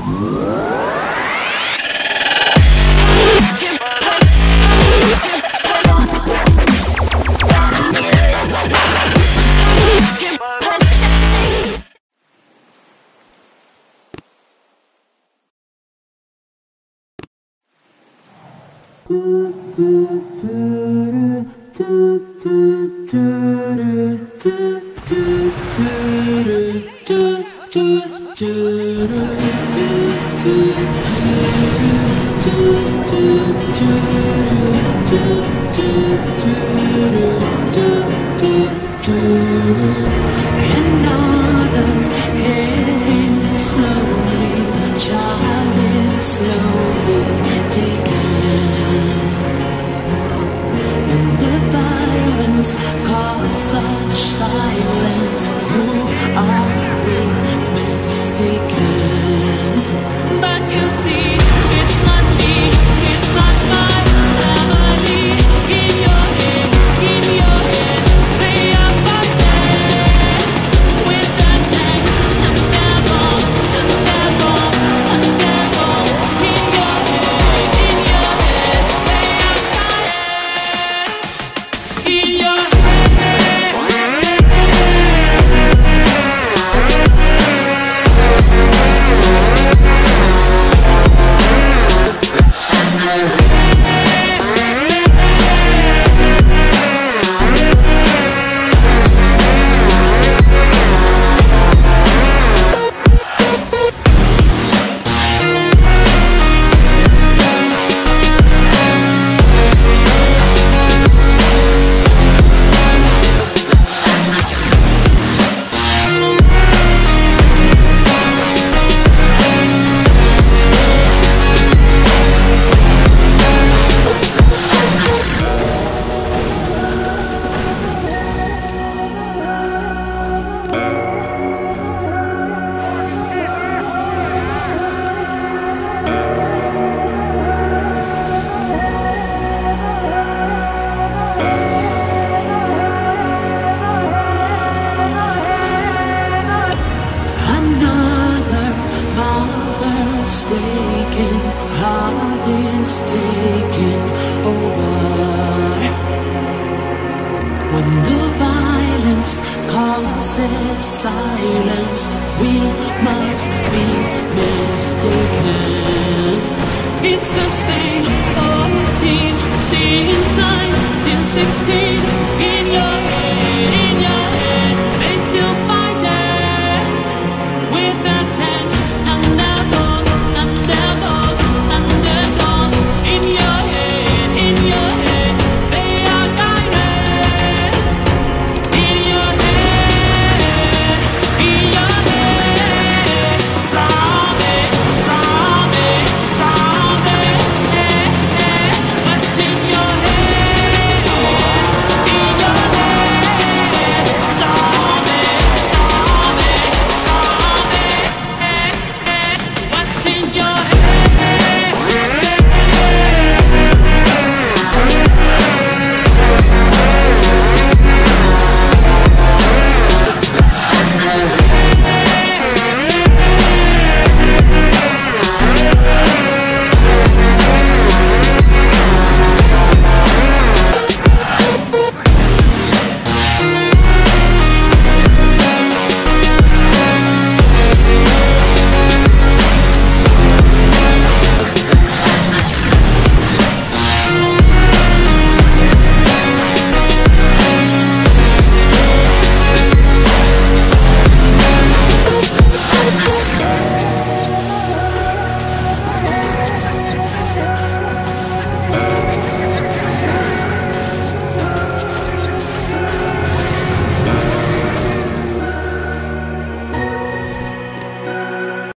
Another heading slowly, a child is slowly taken. When the violence caused such silence, who are we mistaken? But you see, it's not me, it's not my family. In your head, they are fighting with their tanks and their bombs, and their bombs, and their bombs. In your head, they are fighting. In your head. Breaking, heart is taking over. When the violence causes silence, we must be mistaken. It's the same old team since 1916. In your head, they still fighting with their tanks and their bombs. In your head, they are guided. In your head, zombie, zombie, zombie. What's in your head? In your head, zombie, zombie, zombie. What's in your head?